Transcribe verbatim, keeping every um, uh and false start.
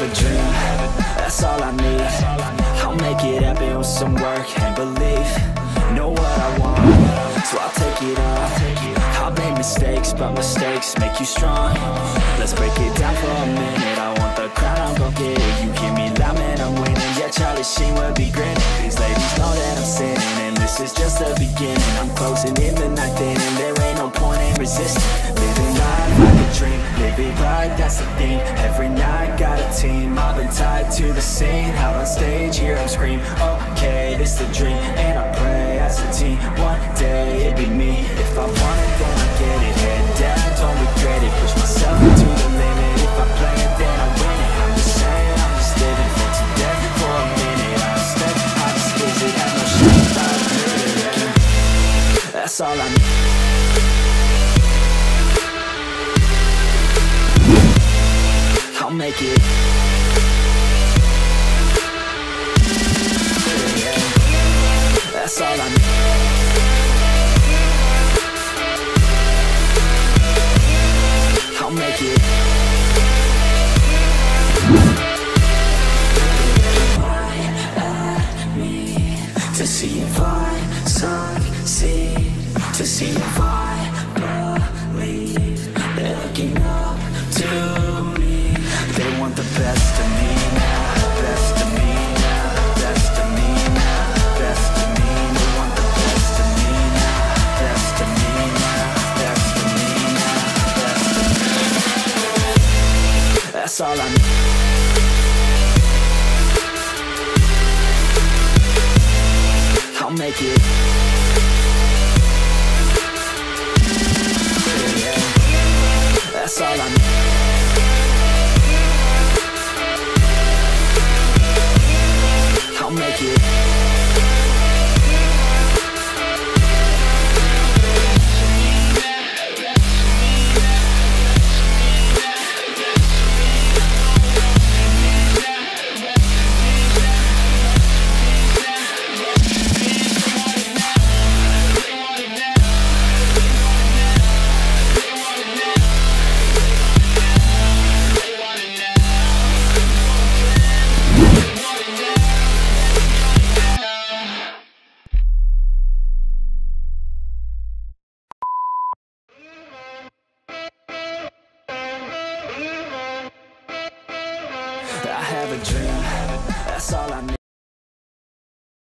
a dream, that's all I need. I'll make it happen with some work and belief. Know what I want, so I'll take it on. I've made mistakes, but mistakes make you strong. Let's break it down for a minute. I want the crown, I'm gon' get it. You hear me loud, man, I'm winning. Yeah, Charlie Sheen will be grinning. These ladies know that I'm sinning, and this is just the beginning. I'm closing in the night inning. There ain't no point in resisting. Living life like a dream, live it right, that's the theme. Every night got a team, I've been tied to the scene. Out on stage, hear them scream, okay, this the dream. And I pray as a team, one day it'd be me. If I want it, then I get it. Head down, don't regret it. Push myself to the limit. If I play it, then I win it. I'm just saying, I'm just living for today. For a minute, I step, I just visit. Have no shame, I live it. That's all I need. I'll make it. That's all I need. I'll make it. At me to see if I succeed, to see if I believe. They're looking up to me. They want the best of me now, best of me now, best of me now, best of me. They want the best of me now, best of me now, best of me now, best of me. That's all I need.